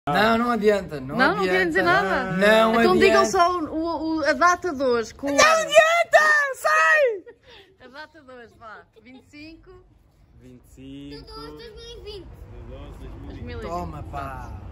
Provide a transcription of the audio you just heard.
Não, não adianta. Não adianta. Não querem dizer nada? Não então adianta. digam só a data de hoje. Não adianta! Sai! A data de hoje, vá. 25... 25 de 2020. de 12 de 2020. Toma, pá.